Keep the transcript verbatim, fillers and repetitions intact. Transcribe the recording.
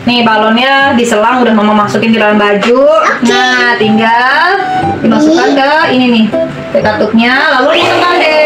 Nih balonnya diselang, udah mama masukin di dalam baju. Oke. Nah tinggal dimasukkan ke ini nih, ke katupnya, lalu ditekan deh.